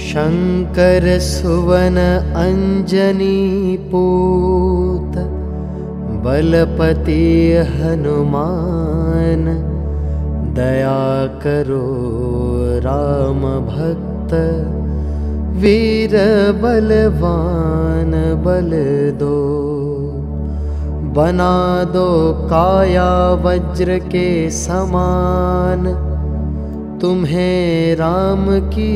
शंकर सुवन अंजनी पूत बलपति हनुमान। दया करो राम भक्त वीर बलवान बल दो। बना दो काया वज्र के समान तुम्हें राम की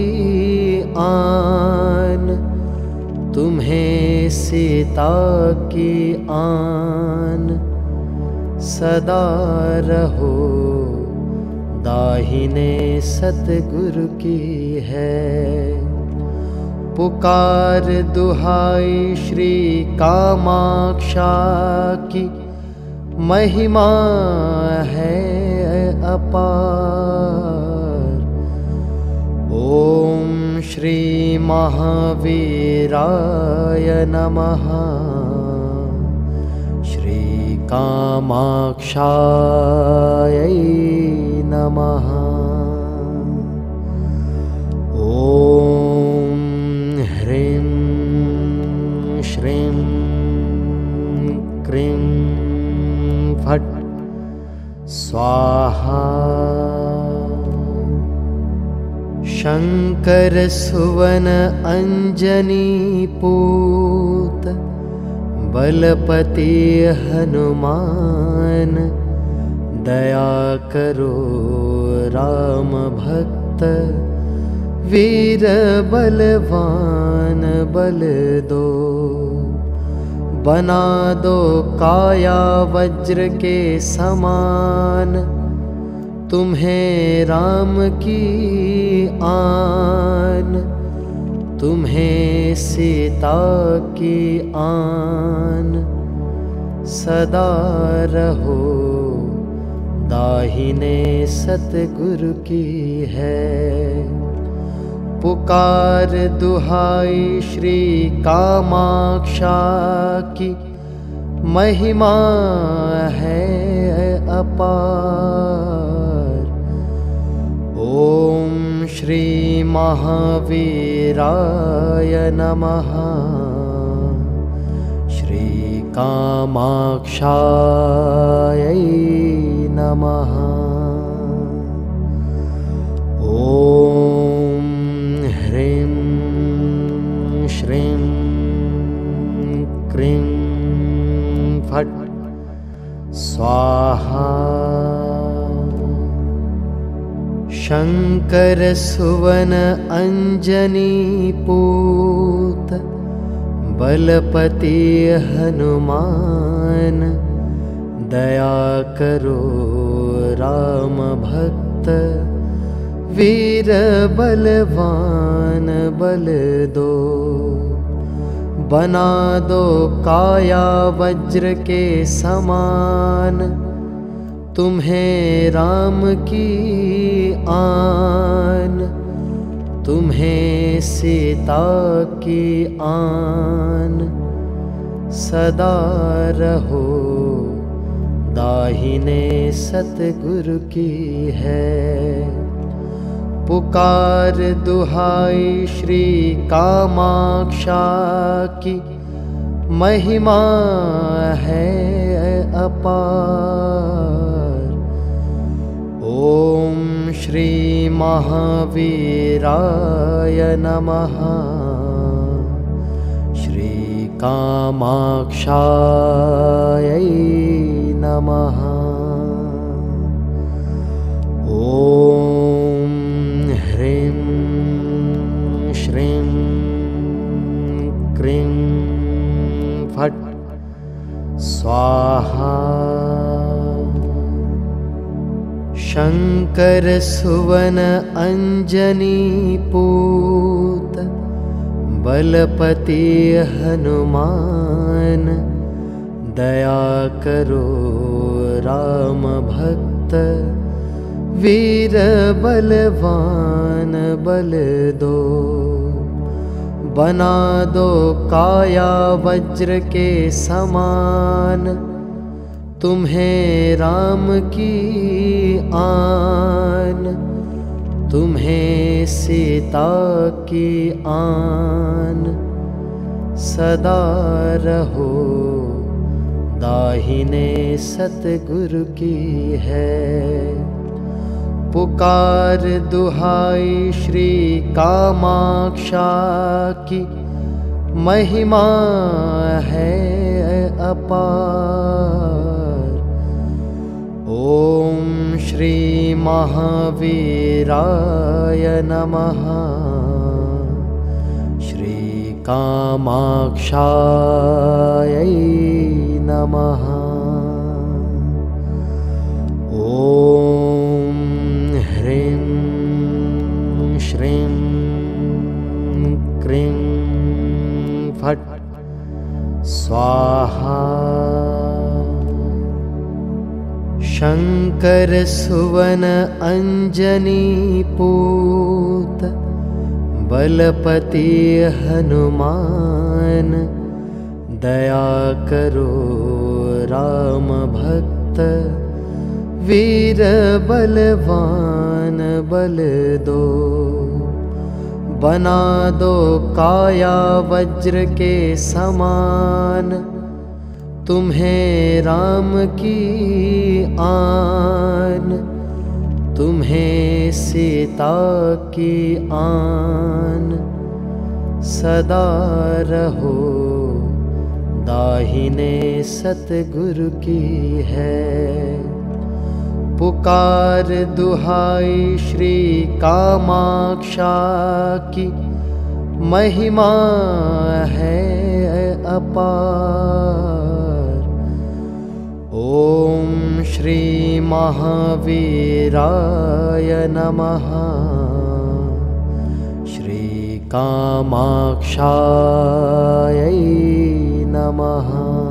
आन। तुम्हें सीता की आन। सदा रहो दाहिने सतगुरु की है। पुकार दुहाई श्री कामाक्षा की महिमा है अपार। ओम श्री महावीराय नमः। श्री कामाक्षायै नमः। ओम ह्रीं श्रीं क्रीं फट् स्वाहा। शंकर सुवन अंजनी पूत बलपति हनुमान। दया करो राम भक्त वीर बलवान बल दो। बना दो काया वज्र के समान तुम्हें राम की आन। तुम्हें सीता की आन। सदा रहो दाहिने सतगुरु की है। पुकार दुहाई श्री कामाक्षा की महिमा है अपार। ओम श्री महावीराय नमः। श्री कामाक्षायै नमः। ओम ह्रीं श्रीं क्रीं फट् स्वाहा। शंकर सुवन अंजनी पूत बलपति हनुमान। दया करो राम भक्त वीर बलवान बल दो। बना दो काया वज्र के समान तुम्हें राम की आन। तुम्हें सीता की आन। सदा रहो दाहिने सतगुरु की है। पुकार दुहाई श्री कामाक्षा की महिमा है अपार। ओम श्री महावीराय नमः। श्री कामाक्षायै नमः। ओम ह्रीं श्रीं क्रीं फट् स्वाहा। शंकर सुवन अंजनी पूत बलपति हनुमान। दया करो राम भक्त वीर बलवान बल दो। बना दो काया वज्र के समान तुम्हें राम की आन। तुम्हें सीता की आन, सदा रहो दाहिने सतगुरु की है। पुकार दुहाई श्री कामाक्षा की, महिमा है अपार। ओम श्री महावीराय नमः, श्री कामाक्षायै नमः। ओम ह्रीं श्रीं क्रीं फट् स्वाहा। शंकर सुवन अंजनी पूत, बलपति हनुमान, दया करो राम भक्त, वीर बलवान बल दो। बना दो काया वज्र के समान, तुम्हें राम की आन, तुम्हें सीता की आन, सदा रहो दाहिने सतगुरु की है। पुकार दुहाई श्री कामाक्षा की, महिमा है अपार। ओम श्री महावीराय नमः, श्री कामाक्षायै नमः।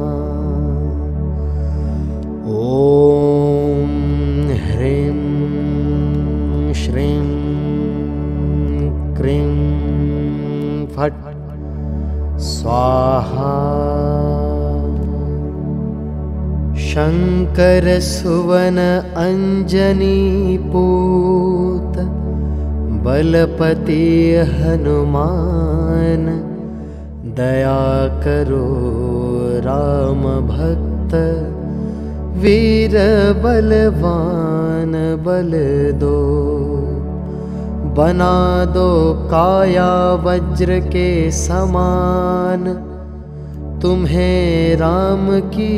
ओम ह्रीं श्रीं क्रीं फट् स्वाहा। शंकर सुवन अंजनी पूत, बलपति हनुमान, दया करो राम भक्त, वीर बलवान बल दो। बना दो काया वज्र के समान, तुम्हें राम की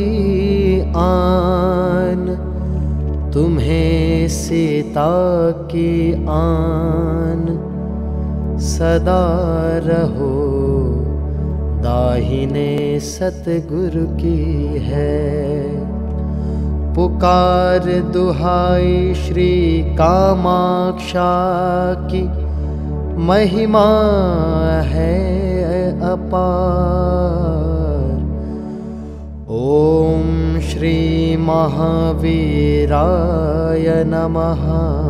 आन, तुम्हें सीता की आन, सदा रहो दाहिने सतगुरु की है। पुकार दुहाई श्री कामाक्षा की, महिमा है अपार। ओम श्री महावीराय नमः,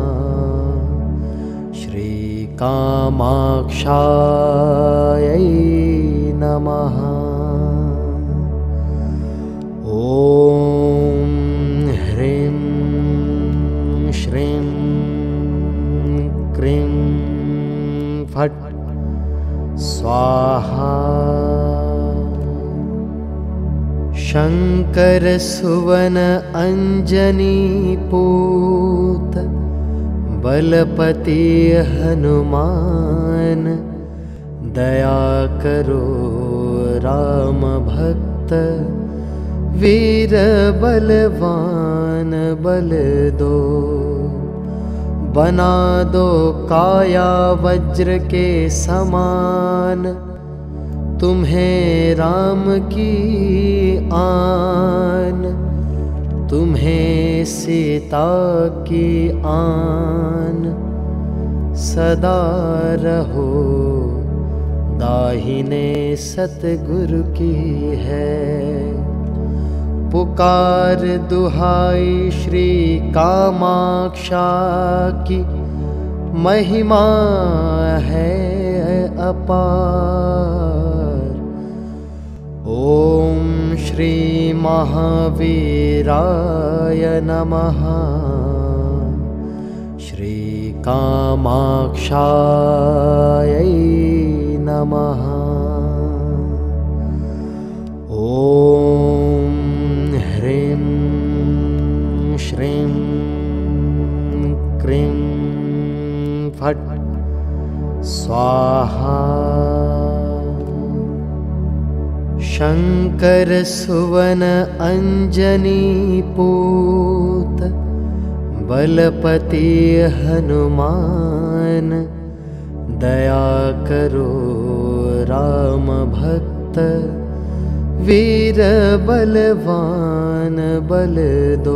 श्री कामाक्षायै नमः। ओम ह्रीं श्रीं क्रीं फट् स्वाहा। शंकर सुवन अंजनी पूत, बलपति हनुमान, दया करो राम भक्त, वीर बलवान बल दो। बना दो काया वज्र के समान, तुम्हें राम की आन, तुम्हें सीता की आन, सदा रहो दाहिने सतगुरु की है। पुकार दुहाई श्री कामाक्षा की, महिमा है अपार। ओम श्री महावीराय नमः, श्री श्रीकामाक्षायै नमः। ॐ ह्रीं श्रीं क्रीं फट् स्वाहा। शंकर सुवन अंजनीपूत बलपति हनुमान, दया करो राम भक्त वीर बलवान बल दो।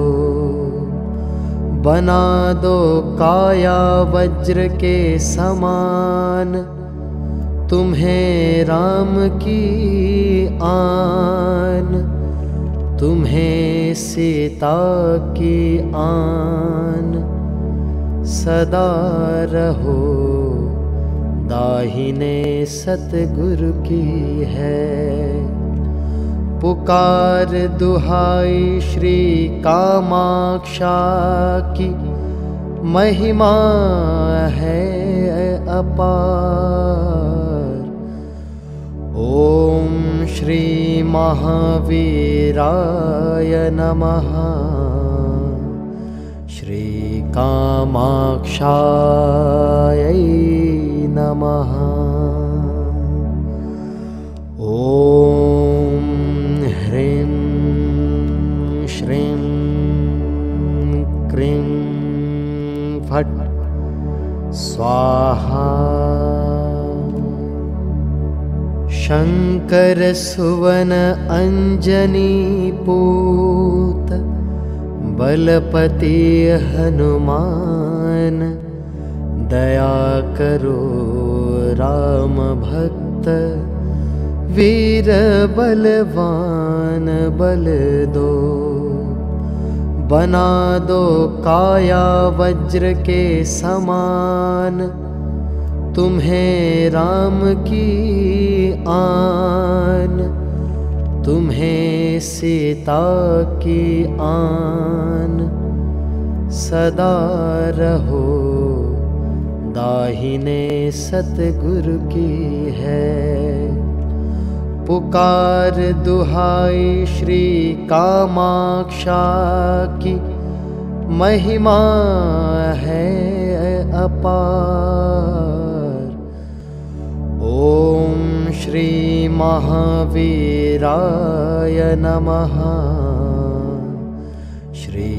बना दो काया वज्र के समान, तुम्हें राम की आन, तुम्हें सीता की आन। सदा रहो दाहिने सतगुरु की है। पुकार दुहाई श्री कामाक्षा की, महिमा है अपार। ओम श्री महावीराय नमः। श्री कामाक्षायै नमः। ओम ह्रीं श्रीं क्रीं फट् स्वाहा। शंकर सुवन अंजनीपूत बलपति हनुमान, दया करो राम भक्त वीर बलवान बल दो। बना दो काया वज्र के समान, तुम्हें राम की आन, तुम्हें सीता की आन। सदा रहो दाहिने सतगुरु की है। पुकार दुहाई श्री कामाक्षा की, महिमा है अपार। ओम श्री महावीराय नमः। श्री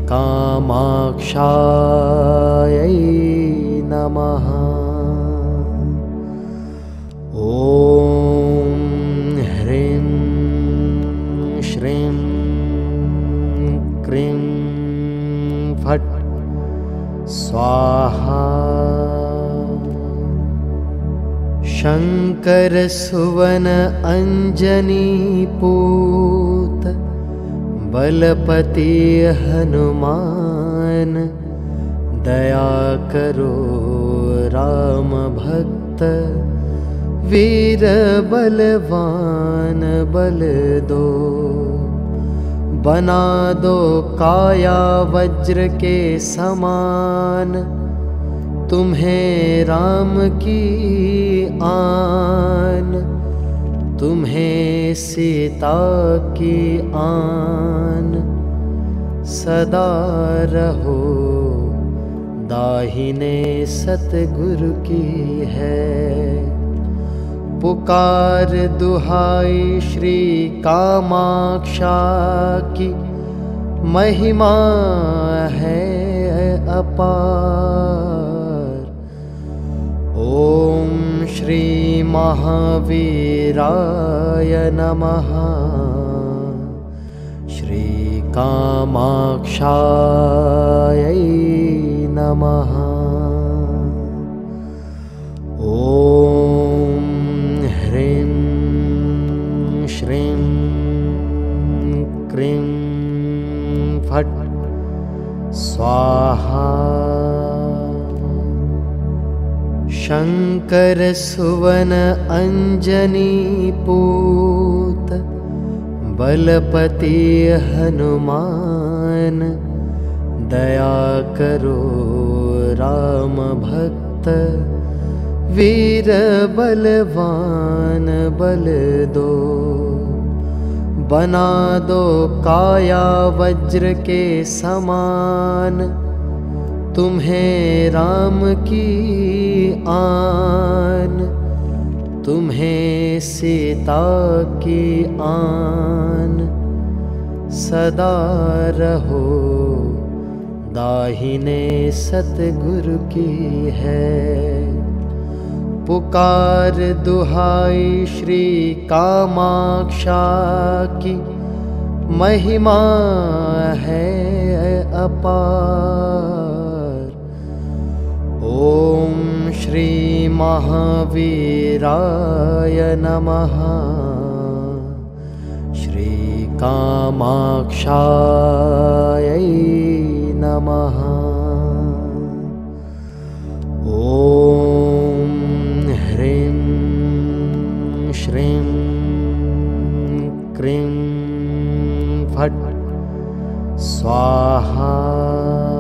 कामाक्षायै नमः। ओम ह्रीं श्रीं क्रीं फट् स्वाहा। शंकर सुवन अंजनीपूत बलपति हनुमान, दया करो राम भक्त वीर बलवान बल दो। बना दो काया वज्र के समान, तुम्हें राम की आन, तुम्हें सीता की आन। सदा रहो दाहिने सतगुरु की है। पुकार दुहाई श्री कामाक्षा की, महिमा है अपार। ओम श्री महावीराय नमः। श्री कामाक्षायै नमः। ओम ह्रीं श्रीं क्रीं फट् स्वाहा। शंकर सुवन अंजनीपूत बलपति हनुमान, दया करो राम भक्त वीर बलवान बल दो, बना दो काया वज्र के समान, तुम्हें राम की आन, तुम्हें सीता की आन, सदा रहो दाहिने सतगुरु की है। पुकार दुहाई श्री कामाक्षा की, महिमा है अपार। ओम श्री महावीराय नमः, श्री कामाक्षायै नमः। ओम ह्रीं श्रीं क्रीं फट् स्वाहा।